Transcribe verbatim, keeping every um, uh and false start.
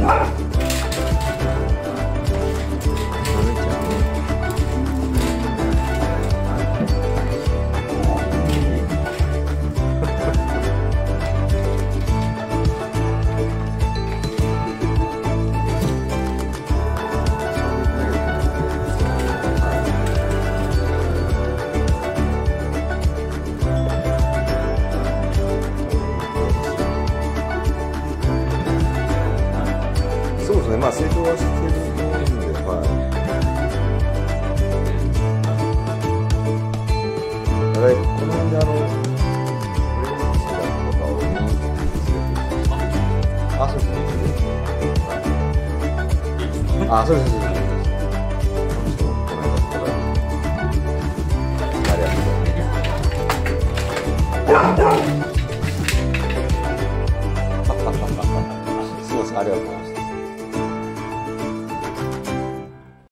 そうですね、まあ成長はしてると思うんで、はい。だからこの辺であの、フレンチだとかを見に連れてきて、あ、そうですね。あ、そうです、そうです。この人、この間から、ありがとうございます。すみません、ありがとうございます。